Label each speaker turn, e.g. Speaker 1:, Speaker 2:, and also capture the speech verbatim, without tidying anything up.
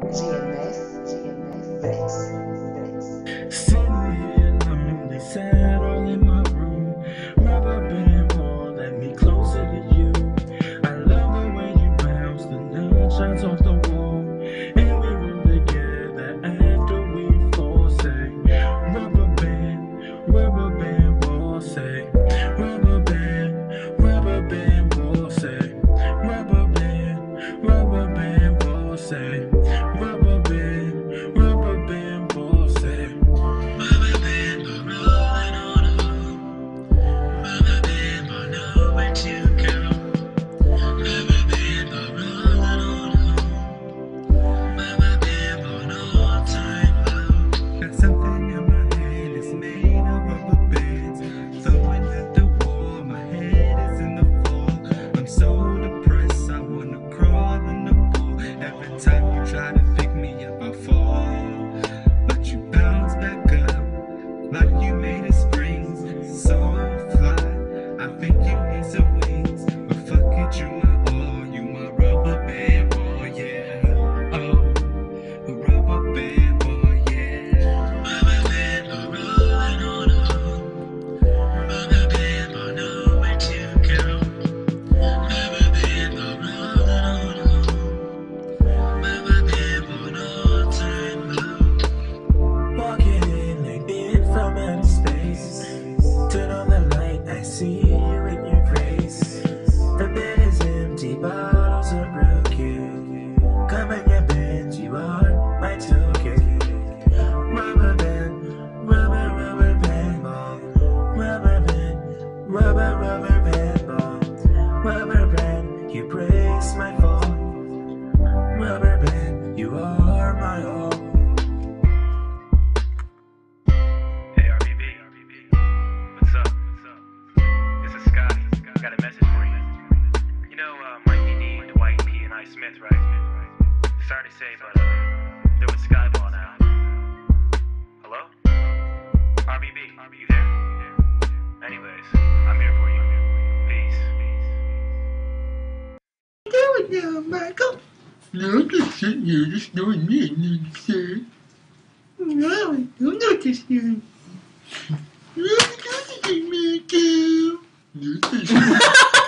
Speaker 1: G M S, G M S, Flex, Flex.
Speaker 2: Sitting here, lonely, sad, all in my room. Rubber band ball, let me closer to you. I love the way you bounce, the light shines off the wall, and we run together after we fall. Say, rubber band, rubber band ball. Say, rubber band, rubber band ball. Say, rubber band, rubber band ball. Say, rubber band, rubber band ball. Say, rubber band ball, rolling on a hole. Rubber band ball, nowhere to go. Rubber band ball, rolling on a hole. Rubber band ball, no time low. Got something in my hand, it's made of rubber bands. Throwing at the wall, my head is in the fall. I'm so depressed, I wanna crawl in the pool. Every time you try to pick me up, I fall. But you bounce back up, like you made of springs. So fly, I think you need some wings. But fuck it, you my all, you my rubber band boy, yeah. Oh, a rubber band boy, yeah. Rubber band boy, rolling on a hole. Rubber band boy, nowhere to go. Rubber band boy, rolling on a hole. Rubber band boy, no time low. Walking in like being from outer space. Turn on the light, I see you in your grace. The bed is empty, bottles are broken. Come in your bed, you are my token. Rubber band, rubber, rubber band ball. Rubber band, rubber, rubber band ball. Rubber band, you brace my fall. Rubber band, you are my all.
Speaker 3: Hey R B B, what's up? What's up? This is Scotty. I got a message for you. You know uh, Mikey D, Dwight P, and I Smith, right? Sorry to say, but uh, they're with Skyball now. Hello? R B B, you there? Anyways, I'm here for you. Peace.
Speaker 2: What you doing now, Michael? No, I'm just sitting here just doing me and you say, no, I'm not just doing. I'm not just doing me, too.